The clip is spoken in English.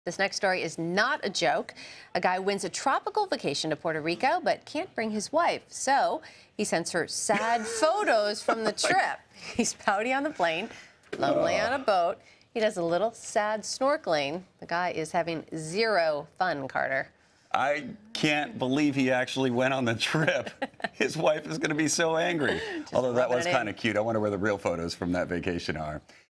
This next story is not a joke. A guy wins a tropical vacation to Puerto Rico, but can't bring his wife. So he sends her sad photos from the trip. He's pouty on the plane, lonely on a boat. He does a little sad snorkeling. The guy is having zero fun, Carter. I can't believe he actually went on the trip. His wife is going to be so angry. Although that was kind of cute. I wonder where the real photos from that vacation are.